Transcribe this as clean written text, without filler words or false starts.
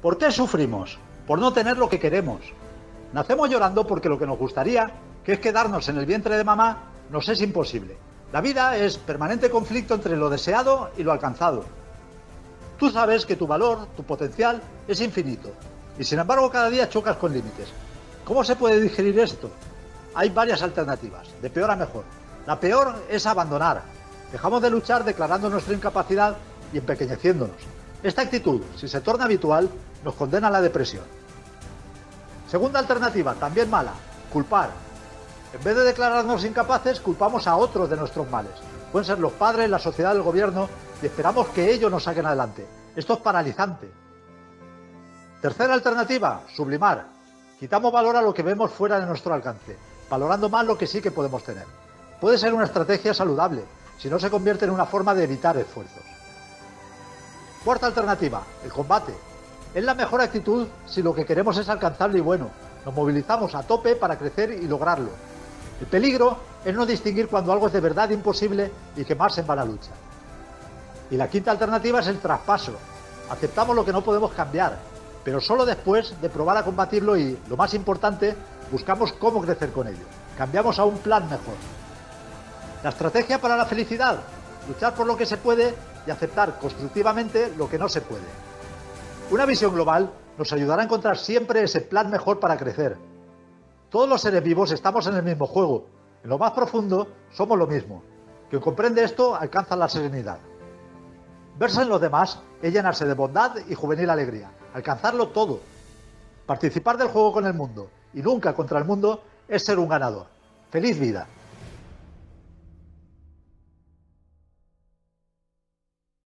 ¿Por qué sufrimos? Por no tener lo que queremos. Nacemos llorando porque lo que nos gustaría, que es quedarnos en el vientre de mamá, nos es imposible. La vida es permanente conflicto entre lo deseado y lo alcanzado. Tú sabes que tu valor, tu potencial, es infinito. Y sin embargo cada día chocas con límites. ¿Cómo se puede digerir esto? Hay varias alternativas, de peor a mejor. La peor es abandonar. Dejamos de luchar declarando nuestra incapacidad y empequeñeciéndonos. Esta actitud, si se torna habitual, nos condena a la depresión. Segunda alternativa, también mala, culpar. En vez de declararnos incapaces, culpamos a otros de nuestros males. Pueden ser los padres, la sociedad, el gobierno, y esperamos que ellos nos saquen adelante. Esto es paralizante. Tercera alternativa, sublimar. Quitamos valor a lo que vemos fuera de nuestro alcance, valorando más lo que sí que podemos tener. Puede ser una estrategia saludable, si no se convierte en una forma de evitar esfuerzos. Cuarta alternativa, el combate. Es la mejor actitud si lo que queremos es alcanzable y bueno. Nos movilizamos a tope para crecer y lograrlo. El peligro es no distinguir cuando algo es de verdad imposible y quemarse en vana lucha. Y la quinta alternativa es el traspaso. Aceptamos lo que no podemos cambiar, pero solo después de probar a combatirlo y, lo más importante, buscamos cómo crecer con ello. Cambiamos a un plan mejor. La estrategia para la felicidad, luchar por lo que se puede y aceptar constructivamente lo que no se puede. Una visión global nos ayudará a encontrar siempre ese plan mejor para crecer. Todos los seres vivos estamos en el mismo juego. En lo más profundo somos lo mismo. Quien comprende esto alcanza la serenidad. Verse en los demás es llenarse de bondad y juvenil alegría. Alcanzarlo todo. Participar del juego con el mundo y nunca contra el mundo es ser un ganador. ¡Feliz vida!